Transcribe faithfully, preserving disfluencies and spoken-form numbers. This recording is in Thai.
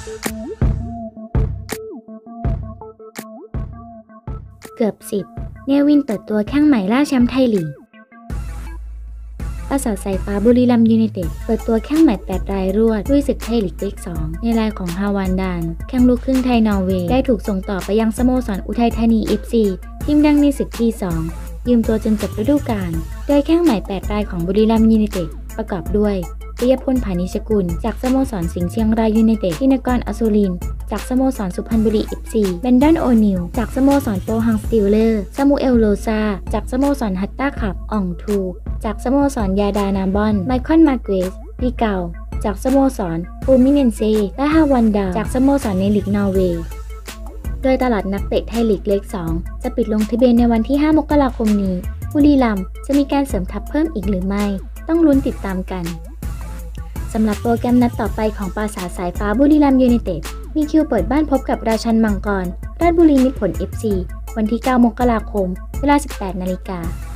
เกือบสิบเนวินเปิดตัวแข้งใหม่ล่าแชมป์ไทยลีกปราสาทสายฟ้าบุรีรัมย์ยูไนเต็ดเปิดตัวแข้งใหม่แปดรายรวดลุยศึกไทยลีกเลขสองในรายของฮาวานดานแข้งลูกครึ่งไทยนอร์เวย์ได้ถูกส่งต่อไปยังสโมสรอุทัยธานี เอฟ ซี ทีมดังในศึกทีสองยืมตัวจนจบฤดูกาลโดยแข้งใหม่แปดรายของบุรีรัมย์ยูไนเต็ดประกอบด้วยปิยพล พานิชกุลจากสโมสรสิงห์เชียงรายยูไนเต็ดธินกร อสุรินทร์จากสโมสรสุพรรณบุรี เอฟ ซี แบนดอน โอนิลจากสโมสรโปฮังสติลเลอร์ซามูเอล โลซาจากสโมสรฮัตตาคับอ่องทูจากสโมสรยาดานาบอนไมคอน มาเกรสปีเก่าจากสโมสรฟูมิเนนเซและฮาวันดาจากสโมสรในลีกนอร์เวย์โดยตลาดนักเตะไทยลีกเลขสองจะปิดลงทะเบียนในวันที่ห้ามกราคมนี้บุรีรัมย์จะมีการเสริมทัพเพิ่มอีกหรือไม่ต้องลุ้นติดตามกันสำหรับโปรแกรมนัดต่อไปของปราสาทสายฟ้าบุรีรัมย์ยูไนเต็ดมีคิวเปิดบ้านพบกับราชันมังกรราชบุรีมิตรผล เอฟ ซี วันที่เก้ามกราคมเวลา สิบแปดนาฬิกา